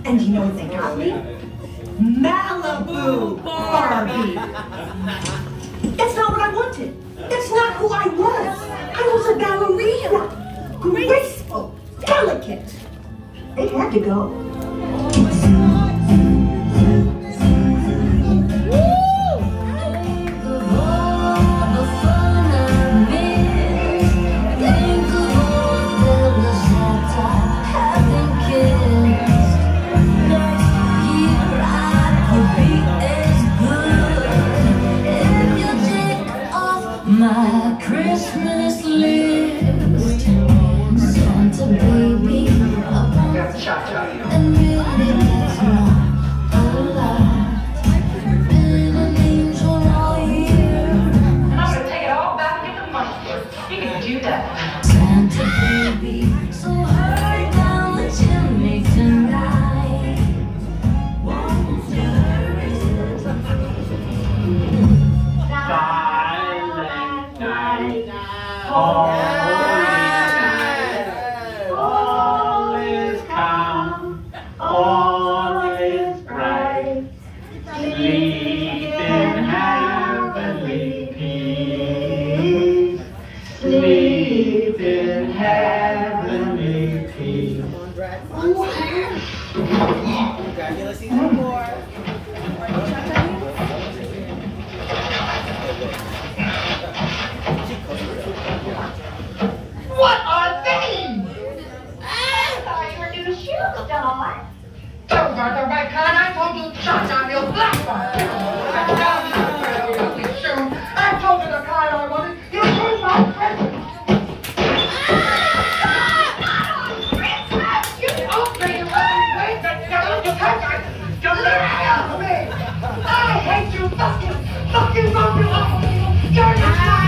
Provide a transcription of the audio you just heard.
And you know what they got me? Malibu Barbie. That's not what I wanted. That's not who I was. I was a ballerina. Graceful, delicate. They had to go. My Christmas list, Santa baby, and really that's not a lot. Been an angel all year. And I'm gonna take it all back and get the money for it. You can do that. Santa baby, so hurry down the chimney tonight. Won't you hurry? All is calm, all is bright. Sleep in heavenly peace. Sleep in heavenly peace. What are these? I thought you were new shoes, doll. Those aren't the right kind. I told you to shut down your black one. I told you the kind I wanted. You took my present. You open your eyes. Get out of me. I hate you. Fucking. You're not